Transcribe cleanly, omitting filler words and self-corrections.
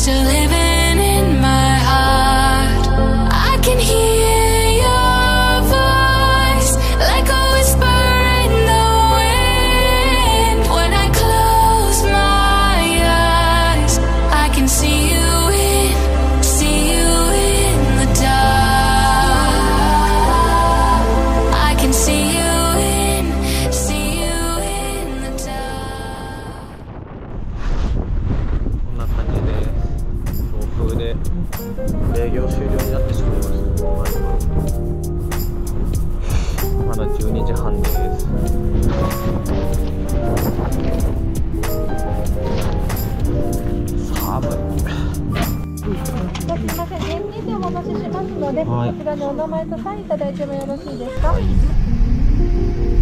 still living in my heart. I can hear your voice like a whisper in the wind. When I close my eyes, I can see you in the dark. I can see you in the dark. こんな感じで強風で営業終了になってしまいました。まだ12時半です。寒い。 すみません、電気でお戻ししますので、 はい、 こちらでお名前とサインいただいてもよろしいですか。